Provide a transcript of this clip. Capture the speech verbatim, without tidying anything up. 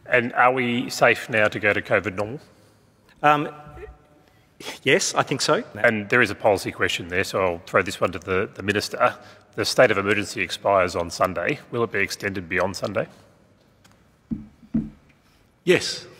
And are we safe now to go to COVID normal? Um, yes, I think so. And there is a policy question there, so I'll throw this one to the, the Minister. The state of emergency expires on Sunday. Will it be extended beyond Sunday? Yes.